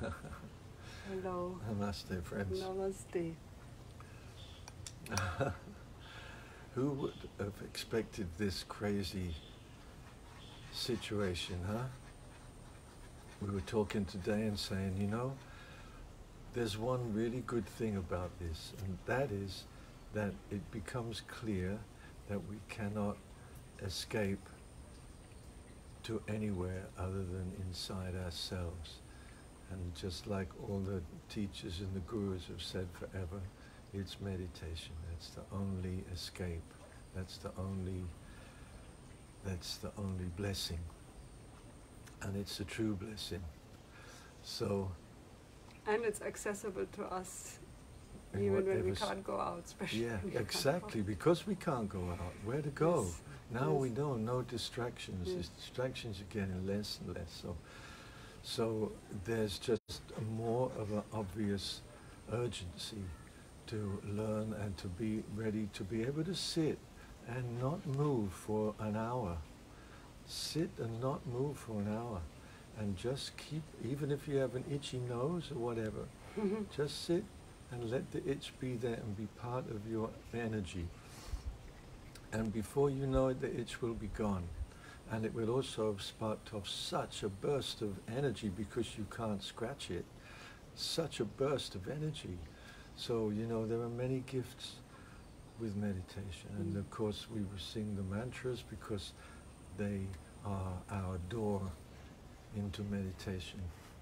Hello. Namaste, friends. Namaste. Who would have expected this crazy situation, huh? We were talking today and saying, you know, there's one really good thing about this, and that is that it becomes clear that we cannot escape to anywhere other than inside ourselves. And just like all the teachers and the gurus have said forever, it's meditation. That's the only escape. That's the only blessing. And it's a true blessing. So, and it's accessible to us even when we can't go out, especially. Yeah, exactly, because we can't go out. Where to go? Yes. Now Yes. we know, no distractions. Yes. The distractions are getting less and less. So there's just more of an obvious urgency to learn and to be ready to be able to sit and not move for an hour. Sit and not move for an hour. And just keep, even if you have an itchy nose or whatever, just sit and let the itch be there and be part of your energy. And before you know it, the itch will be gone. And it will also have sparked off such a burst of energy because you can't scratch it. Such a burst of energy. So, you know, there are many gifts with meditation. And of course we sing the mantras because they are our door into meditation.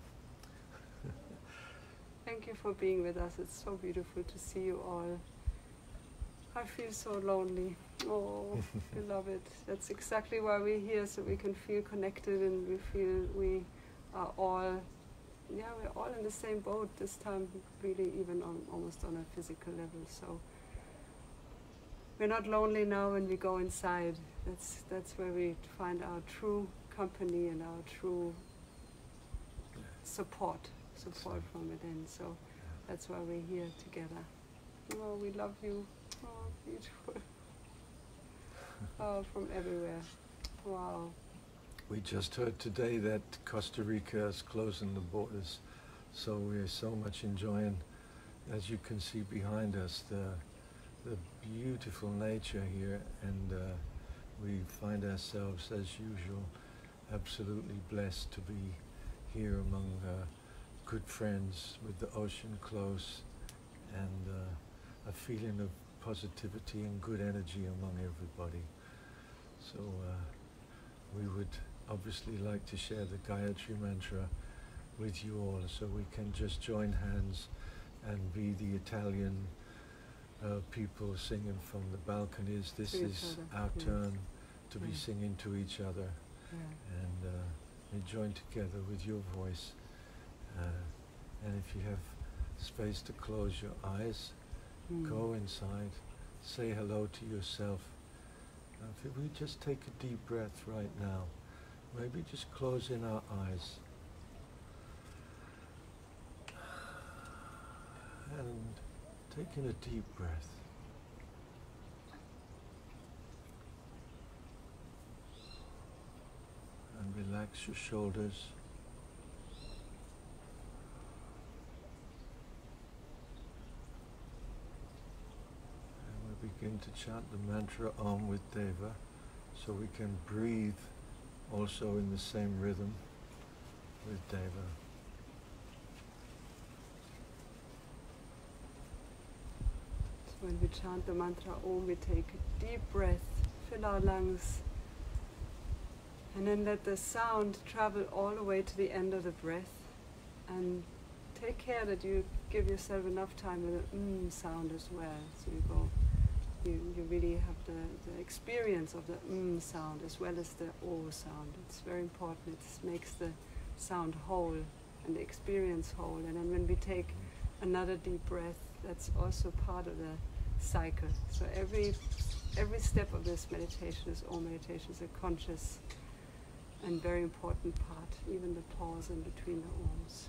Thank you for being with us. It's so beautiful to see you all. I feel so lonely. Oh, I love it. That's exactly why we're here, so we can feel connected and we feel we are all, we're all in the same boat this time, really even almost on a physical level. So we're not lonely now when we go inside. That's where we find our true company and our true support from within. So that's why we're here together. Oh, we love you. Oh, beautiful. Oh, from everywhere. Wow. We just heard today that Costa Rica is closing the borders, so we're so much enjoying, as you can see behind us, the beautiful nature here, and we find ourselves, as usual, absolutely blessed to be here among good friends with the ocean close, and a feeling of positivity and good energy among everybody. So we would obviously like to share the Gayatri Mantra with you all, so we can just join hands and be the Italian people singing from the balconies. This is our turn to be singing to each other, and we join together with your voice. And if you have space to close your eyes, go inside, say hello to yourself. If we just take a deep breath right now, maybe just closing our eyes and taking a deep breath. And relax your shoulders. Begin to chant the mantra Om with Deva, so we can breathe also in the same rhythm with Deva. So when we chant the mantra Om, we take a deep breath, fill our lungs, and then let the sound travel all the way to the end of the breath. And take care that you give yourself enough time with the sound as well. So you go. You really have the experience of the sound as well as the O sound. It's very important. It makes the sound whole and the experience whole. And then when we take another deep breath, that's also part of the cycle. So every step of this meditation, this Om meditation, is a conscious and very important part, even the pause in between the Oms.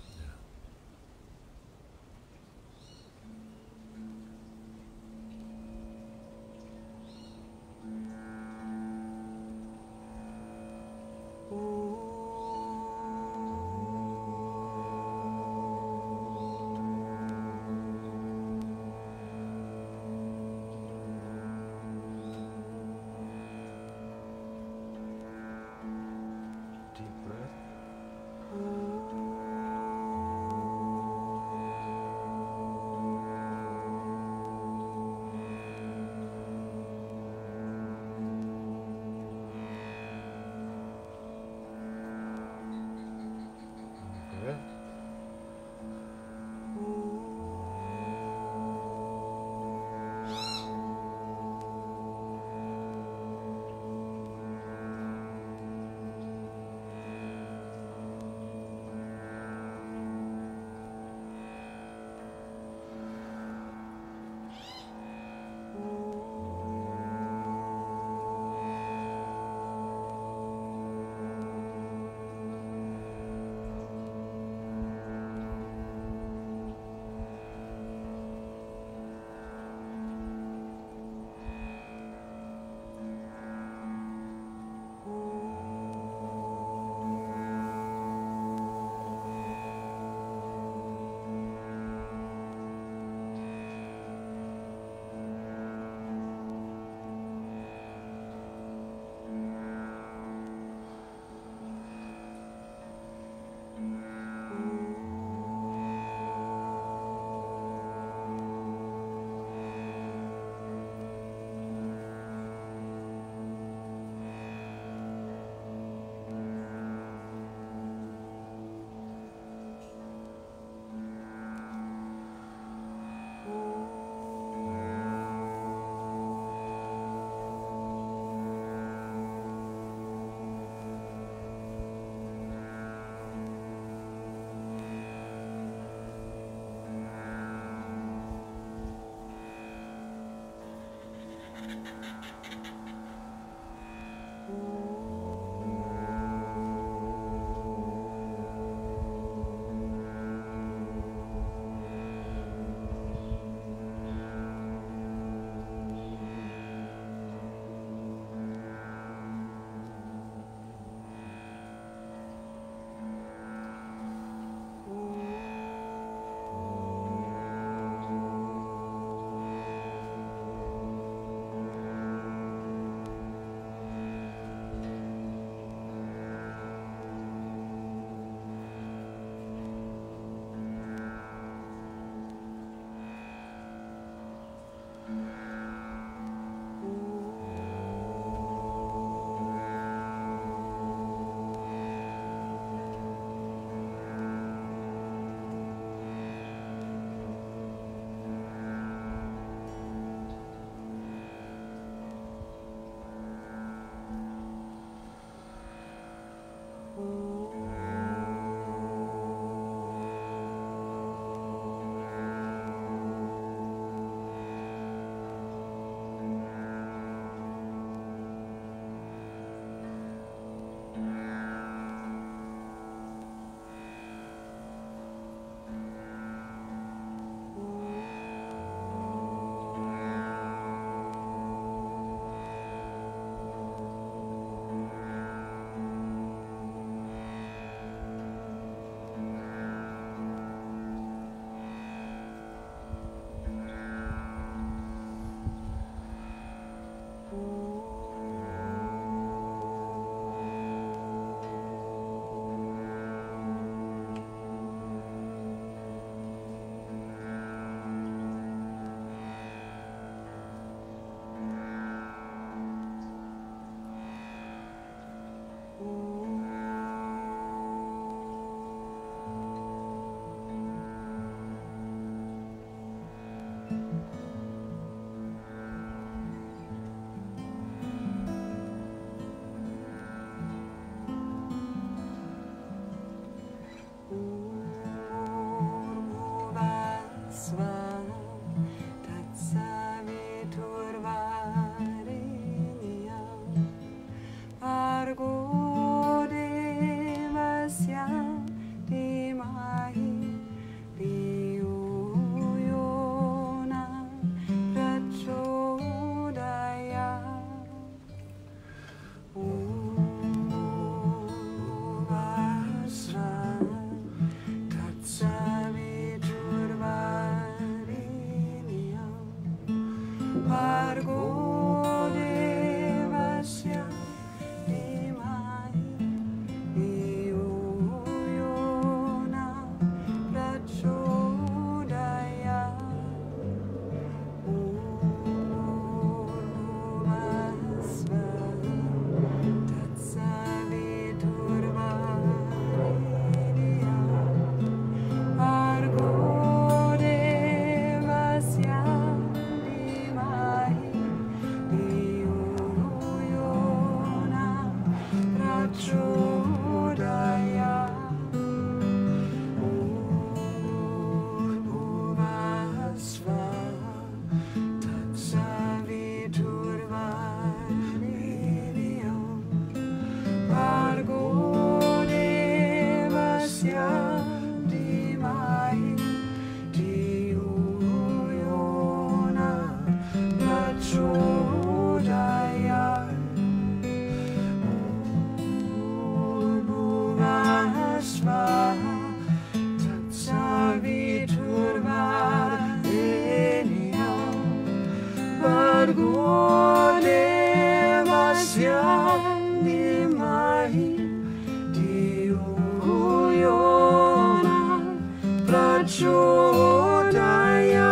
prachodaya.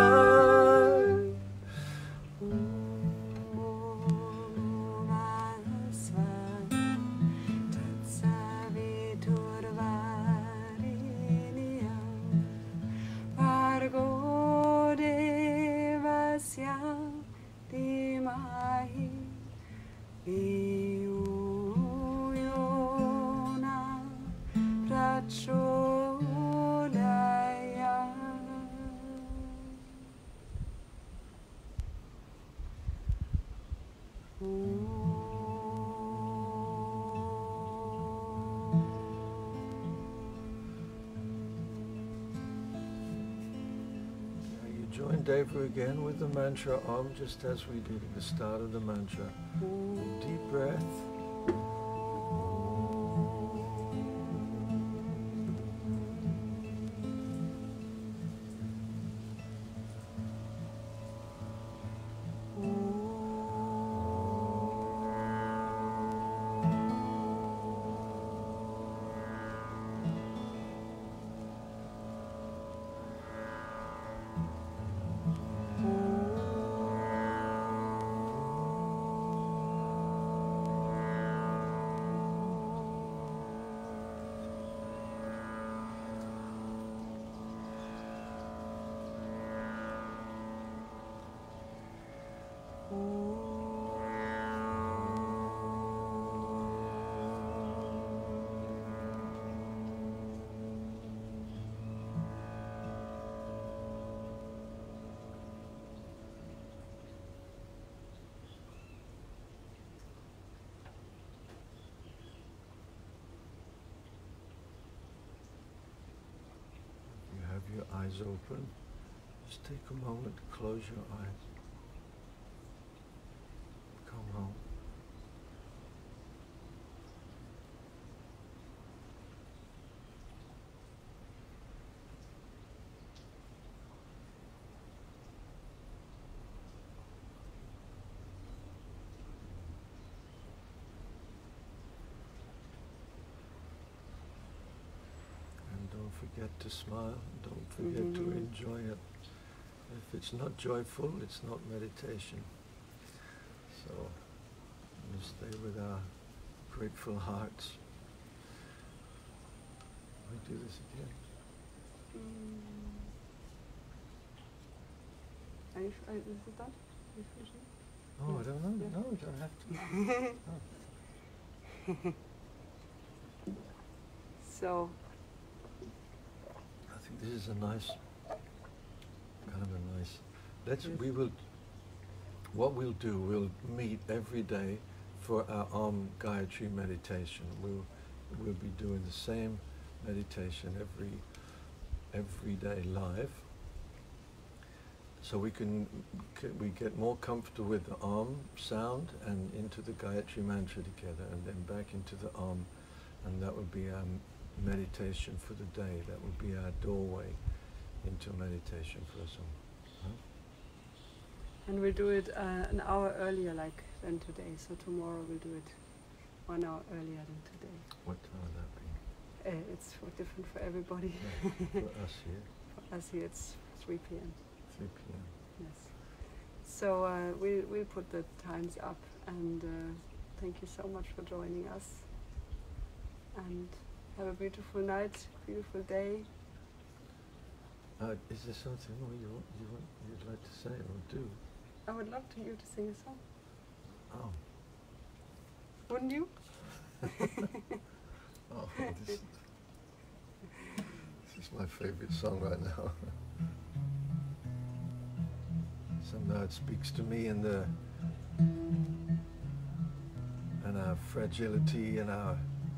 Join Deva again with the mantra Om, just as we did at the start of the mantra. Deep breath. Your eyes open. Just take a moment to close your eyes. Come home. Don't forget to smile, don't forget to enjoy it. If it's not joyful, it's not meditation. So, we stay with our grateful hearts. We do this again. Is it done? Are you finishing? Oh, I don't know. Yeah. No, we don't have to. Oh. So, this is a nice, Yes. What we'll do, we'll meet every day for our Om Gayatri meditation. We'll be doing the same meditation every day live. So we get more comfortable with the Om sound and into the Gayatri mantra together, and then back into the Om, and that would be our meditation for the day. That would be our doorway into meditation for us all. Huh? And we'll do it an hour earlier than today. So tomorrow we'll do it 1 hour earlier than today. What time would that be? It's different for everybody. Yeah, for us here? For us here it's 3 p.m. 3 p.m. Yes. So we'll put the times up, and thank you so much for joining us. And have a beautiful night, beautiful day. Is there something more you'd like to say or do? I would love you to sing a song. Oh. Wouldn't you? Oh, this is my favorite song right now. Somehow it speaks to me and our fragility and our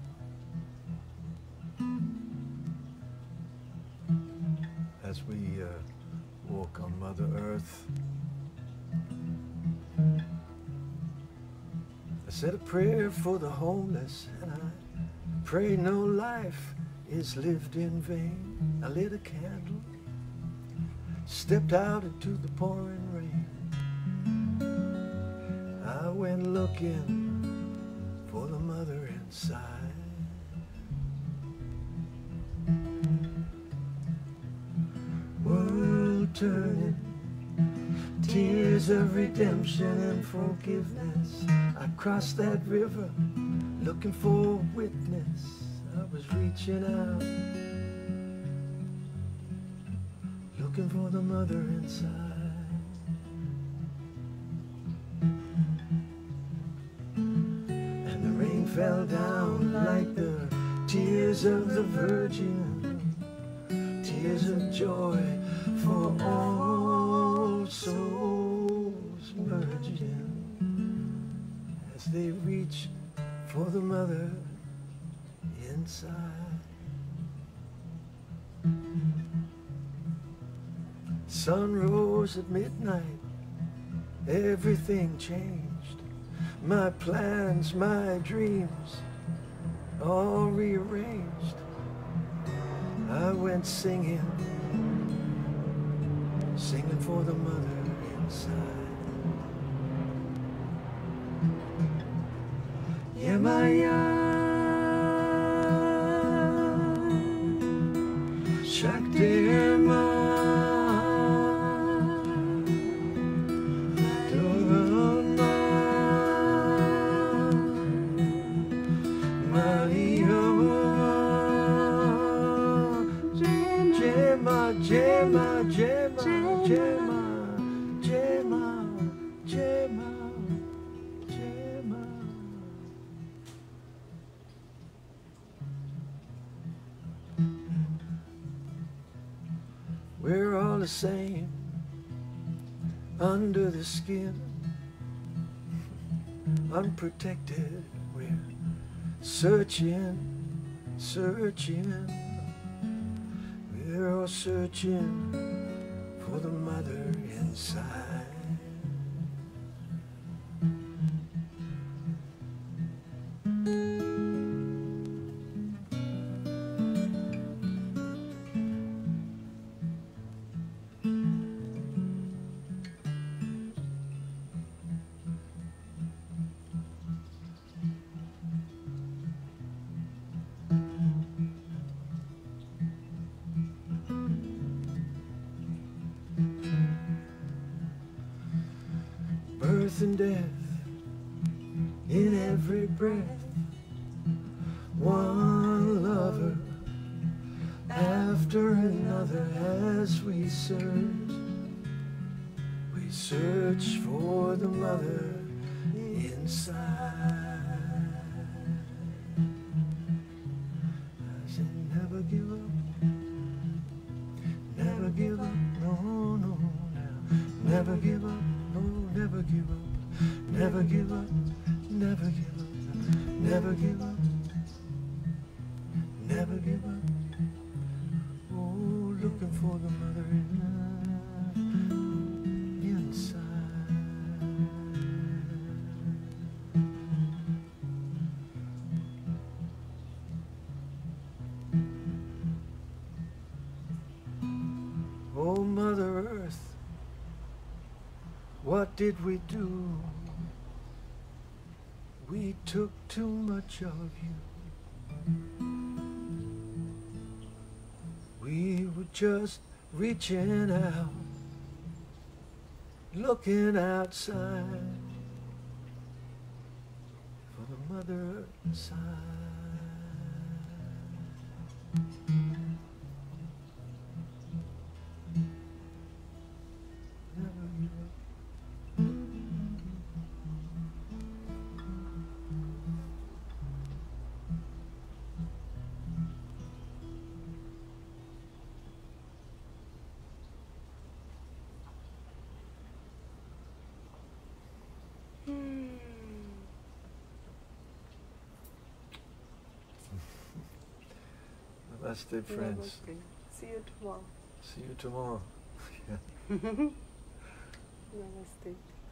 as we walk on Mother Earth. I said a prayer for the homeless, and I pray no life is lived in vain. I lit a candle, stepped out into the pouring rain. I went looking for the mother inside. turning, tears of redemption and forgiveness. I crossed that river looking for a witness. I was reaching out, looking for the mother inside. And the rain fell down like the tears of the Virgin, tears of joy for all souls merging as they reach for the mother inside. Sun rose at midnight, everything changed. My plans, my dreams, all rearranged. I went singing, singing for the mother inside. Yemayam, Shakti Jema, Jema, Jema, Jema, Jema, Jema. We're all the same under the skin, unprotected. We're searching, searching. We're all searching for the mother inside. Birth and death in every breath, one lover after another as we search for the mother inside. I said never give up, never give up, no, no, now. Never give up, no, never give up, never give up, never give up, never give up, never give up. Oh, looking for the mother inside. Oh, Mother Earth, what did we do? We took too much of you. We were just reaching out, looking outside for the mother inside. Never give up. Namaste, friends. Namaste. See you tomorrow. See you tomorrow. Yeah. Namaste.